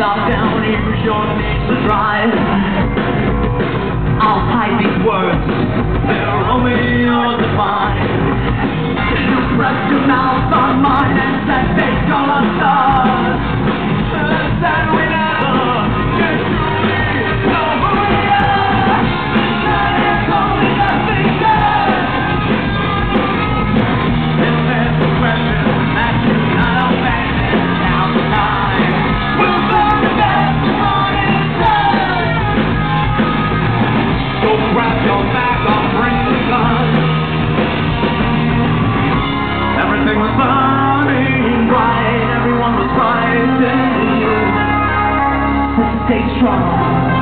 Stop down, use your knees to drive. I'll hide these words, they're only yours to find. You press your mouth on mine and said they gonna start. Then we never get truly know who we are. And it's only nothing good. If there's a question that you not abandon, now's the time. We'll burn the best on inside. So grab your bag, I'll bring the gun. Everything was burning bright, everyone was frightened. Stay strong.